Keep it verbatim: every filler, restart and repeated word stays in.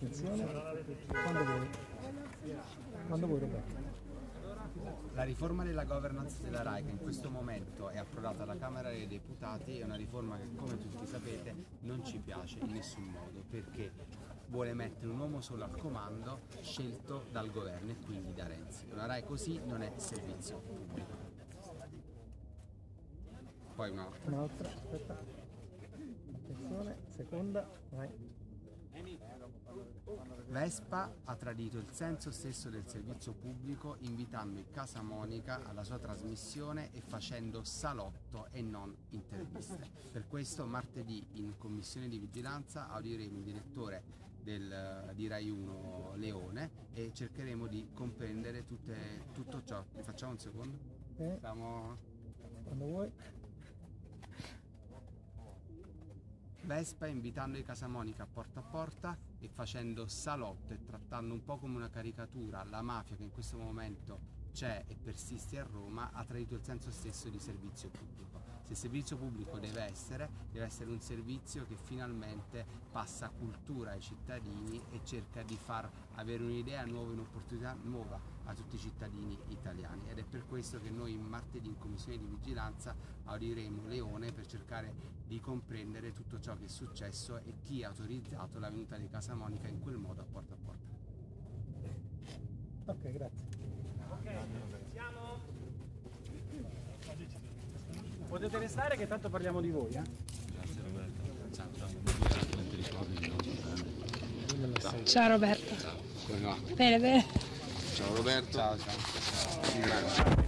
Attenzione, quando vuoi, quando vuoi Roberto. La riforma della governance della RAI, che in questo momento è approdata alla Camera dei Deputati, è una riforma che, come tutti sapete, non ci piace in nessun modo, perché vuole mettere un uomo solo al comando scelto dal governo e quindi da Renzi. Una RAI così non è servizio pubblico. Poi un'altra. Un'altra, aspetta. Attenzione, seconda, vai. Vespa ha tradito il senso stesso del servizio pubblico invitando il Casa Monica alla sua trasmissione e facendo salotto e non interviste. Per questo martedì in commissione di vigilanza audieremo il direttore del, di Rai uno Leone e cercheremo di comprendere tutte, tutto ciò. Ne facciamo un secondo? Eh, Siamo... Quando vuoi. Vespa invitando i Casamonica a porta a porta e facendo salotto e trattando un po' come una caricatura la mafia che in questo momento c'è e persiste a Roma, ha tradito il senso stesso di servizio pubblico. Se il servizio pubblico deve essere, deve essere un servizio che finalmente passa cultura ai cittadini e cerca di far avere un'idea nuova, un'opportunità nuova a tutti i cittadini italiani. Ed è per questo che noi martedì in commissione di vigilanza audieremo Leone per cercare di comprendere tutto ciò che è successo e chi ha autorizzato la venuta di Casa Monica in quel modo a porta a porta. Ok, grazie. Ok, siamo. Potete restare che tanto parliamo di voi, eh? Grazie Roberto. Ciao, ciao. Ciao Roberto. Ciao. Come va? Bene, bene. Ciao Roberto. Ciao, ciao. ciao.